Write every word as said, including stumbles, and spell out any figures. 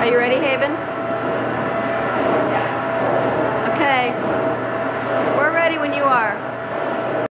Are you ready, Haven? Okay. We're ready when you are.